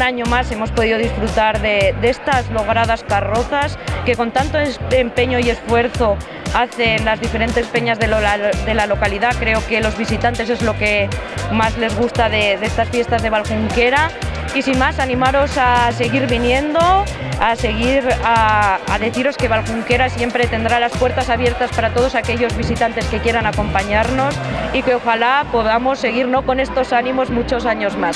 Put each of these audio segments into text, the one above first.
un año más hemos podido disfrutar de estas logradas carrozas que con tanto empeño y esfuerzo hacen las diferentes peñas de la localidad. Creo que los visitantes es lo que más les gusta de estas fiestas de Valjunquera. Y sin más, animaros a seguir viniendo, a deciros que Valjunquera siempre tendrá las puertas abiertas para todos aquellos visitantes que quieran acompañarnos y que ojalá podamos seguir con estos ánimos muchos años más.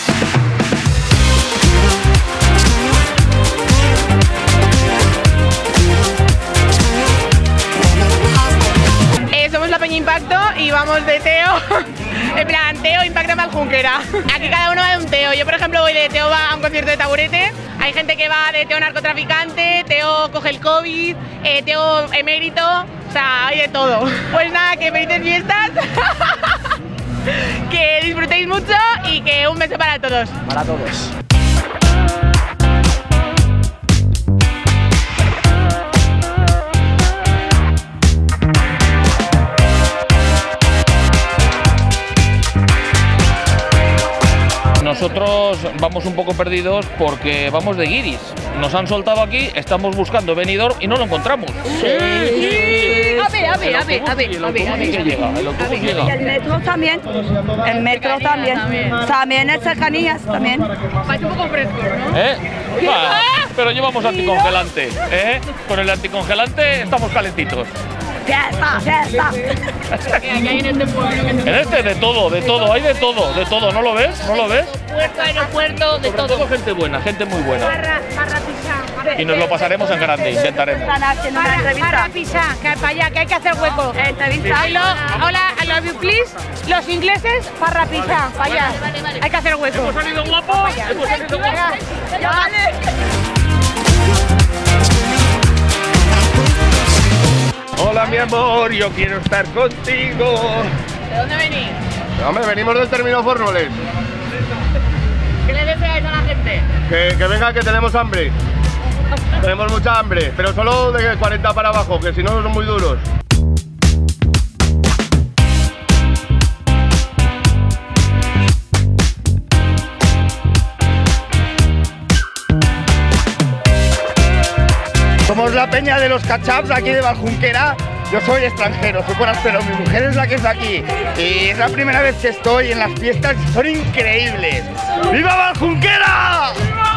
Somos la Peña Impacto y vamos de Teo, en plan Teo Impacta Valjunquera. Aquí cada uno va de un Teo. Yo por ejemplo voy de Teo va a un concierto de Taburete, hay gente que va de Teo narcotraficante, Teo coge el COVID, Teo emérito, o sea, hay de todo. Pues nada, que felices fiestas, que disfrutéis mucho y que un beso para todos. Para todos. Nosotros vamos un poco perdidos porque vamos de guiris. Nos han soltado aquí, estamos buscando Benidorm y no lo encontramos. Sí. A ver. Y el metro también. El metro también. También en cercanías también. Parece un poco fresco, ¿no? Pero llevamos anticongelante. Con el anticongelante estamos calentitos. ¡Fiesta, fiesta! ¿Qué hay en este pueblo? En este de todo, hay de todo, ¿no lo ves? ¿No lo ves? Puerto, aeropuerto, de Sobre todo gente buena, gente muy buena. Barra pisar. Y nos lo pasaremos en grande, intentaremos. Están haciendo una entrevista. Barra pisar, que para allá, que hay que hacer hueco. Entrevista. Hola, I love you please. Los ingleses, barra pisar, para allá. Hay que hacer hueco. ¿Hemos salido guapos? ¿Hemos salido guapos? Ya vale. Hola mi amor, yo quiero estar contigo. ¿De dónde venís? Hombre, venimos del término Fórnoles. ¿Qué le deseáis a la gente? Que venga, que tenemos hambre. Tenemos mucha hambre, pero solo de 40 para abajo, que si no son muy duros. Somos la peña de los cachaps aquí de Valjunquera. Yo soy extranjero, soy forastero, mi mujer es la que está aquí. Y es la primera vez que estoy en las fiestas y son increíbles. ¡Viva Valjunquera!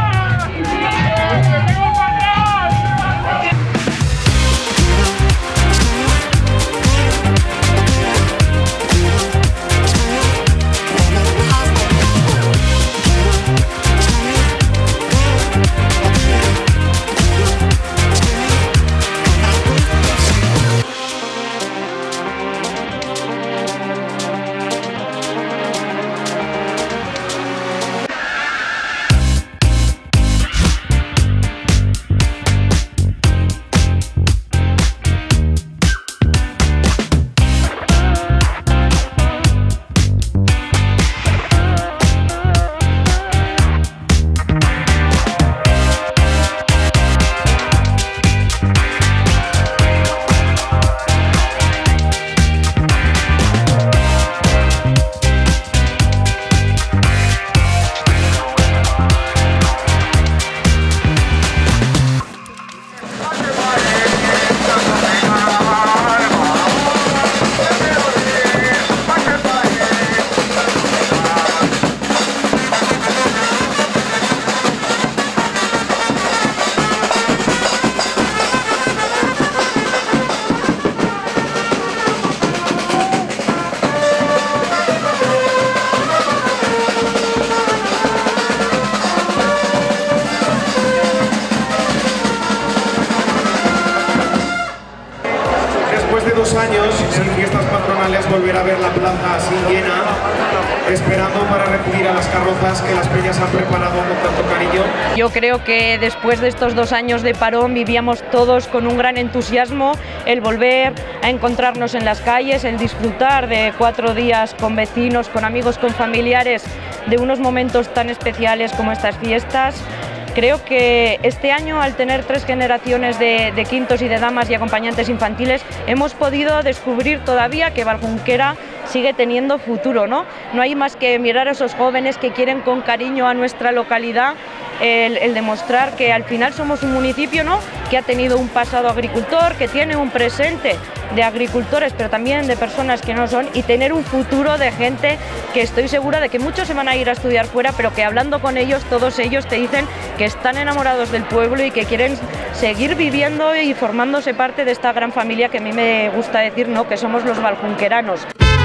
Años sin fiestas patronales, volver a ver la plaza así llena, esperando para recibir a las carrozas que las peñas han preparado con tanto cariño. Yo creo que después de estos 2 años de parón vivíamos todos con un gran entusiasmo el volver a encontrarnos en las calles, el disfrutar de 4 días con vecinos, con amigos, con familiares, de unos momentos tan especiales como estas fiestas. Creo que este año, al tener 3 generaciones de quintos y de damas y acompañantes infantiles, hemos podido descubrir todavía que Valjunquera sigue teniendo futuro, ¿no? No hay más que mirar a esos jóvenes que quieren con cariño a nuestra localidad, el demostrar que al final somos un municipio, ¿no?, que ha tenido un pasado agricultor, que tiene un presente de agricultores, pero también de personas que no son, y tener un futuro de gente que estoy segura de que muchos se van a ir a estudiar fuera, pero que hablando con ellos, todos ellos te dicen que están enamorados del pueblo y que quieren seguir viviendo y formándose parte de esta gran familia que a mí me gusta decir, ¿no?, que somos los valjunqueranos.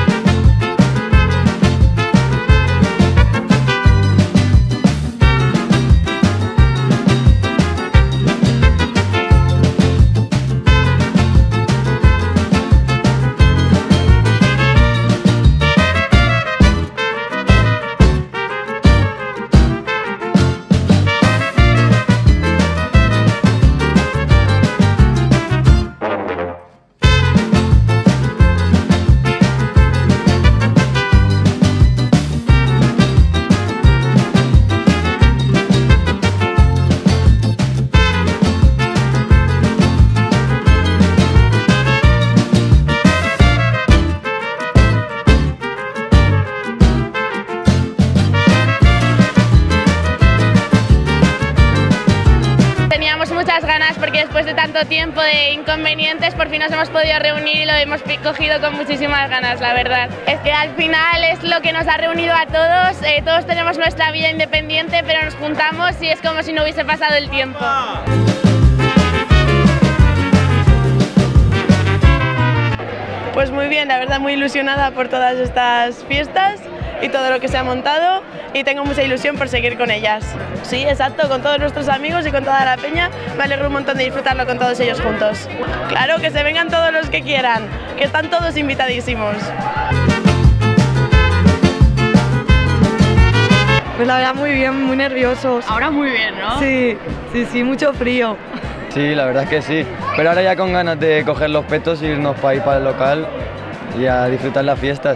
Muchas ganas porque después de tanto tiempo de inconvenientes por fin nos hemos podido reunir y lo hemos cogido con muchísimas ganas, la verdad. Es que al final es lo que nos ha reunido a todos, todos tenemos nuestra vida independiente pero nos juntamos y es como si no hubiese pasado el tiempo. Pues muy bien, la verdad muy ilusionada por todas estas fiestas y todo lo que se ha montado y tengo mucha ilusión por seguir con ellas. Sí, exacto, con todos nuestros amigos y con toda la peña, me alegro un montón de disfrutarlo con todos ellos juntos. Claro, que se vengan todos los que quieran, que están todos invitadísimos. Pues la verdad muy bien, muy nerviosos. Ahora muy bien, ¿no? Sí, sí, sí, mucho frío. Sí, la verdad es que sí, pero ahora ya con ganas de coger los petos e irnos para ir para el local y a disfrutar las fiestas.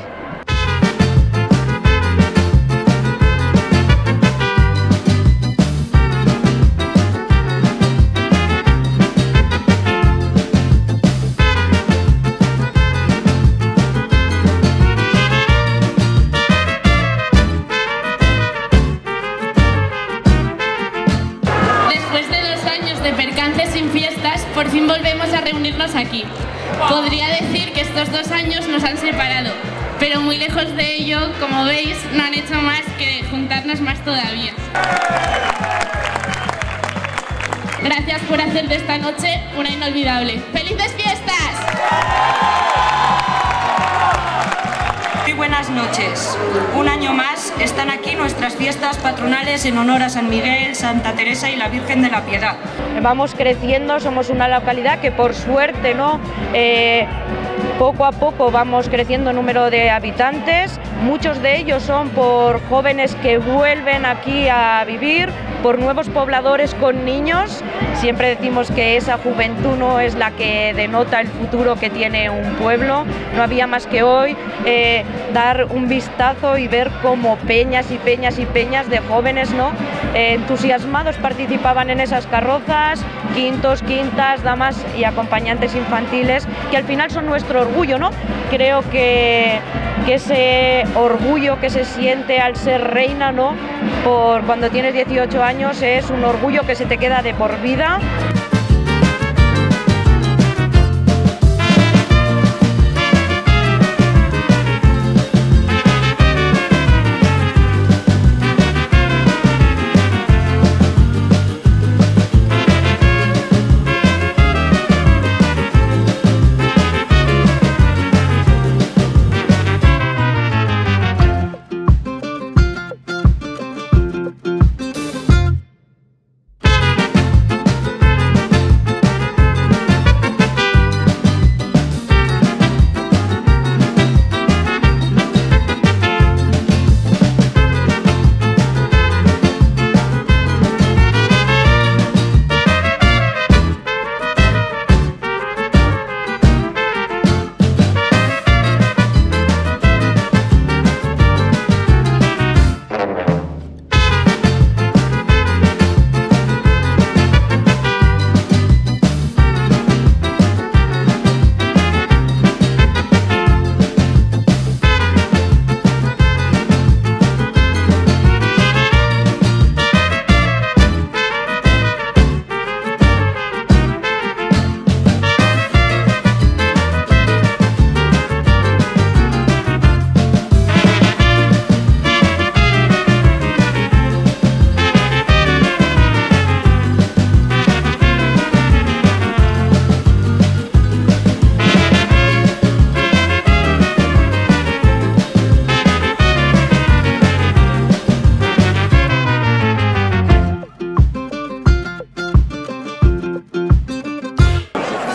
Por fin volvemos a reunirnos aquí. Podría decir que estos 2 años nos han separado, pero muy lejos de ello, como veis, no han hecho más que juntarnos más todavía. Gracias por hacer de esta noche una inolvidable. ¡Felices fiestas! Muy buenas noches. Un año más están aquí nuestras fiestas patronales en honor a San Miguel, Santa Teresa y la Virgen de la Piedad. Vamos creciendo, somos una localidad que por suerte, ¿no?, poco a poco vamos creciendo en número de habitantes. Muchos de ellos son por jóvenes que vuelven aquí a vivir, por nuevos pobladores con niños. Siempre decimos que esa juventud no es la que denota el futuro que tiene un pueblo. No había más que hoy dar un vistazo y ver cómo peñas y peñas y peñas de jóvenes, ¿no?, entusiasmados participaban en esas carrozas, quintos, quintas, damas y acompañantes infantiles, que al final son nuestro orgullo, ¿no? Creo que ese orgullo que se siente al ser reina, ¿no?, por cuando tienes 18 años es un orgullo que se te queda de por vida.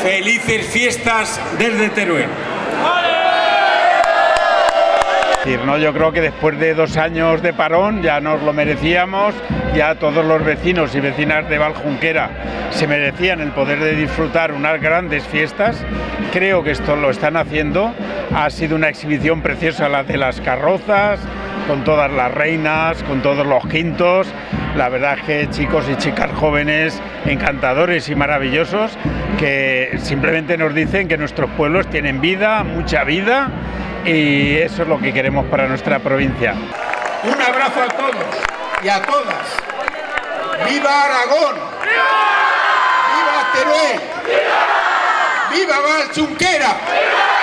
Felices fiestas desde Teruel. Yo creo que después de 2 años de parón ya nos lo merecíamos, ya todos los vecinos y vecinas de Valjunquera se merecían el poder de disfrutar unas grandes fiestas. Creo que esto lo están haciendo, ha sido una exhibición preciosa la de las carrozas, con todas las reinas, con todos los quintos. La verdad es que chicos y chicas jóvenes encantadores y maravillosos que simplemente nos dicen que nuestros pueblos tienen vida, mucha vida, y eso es lo que queremos para nuestra provincia. Un abrazo a todos y a todas. ¡Viva Aragón! ¡Viva Teruel! ¡Viva Valjunquera!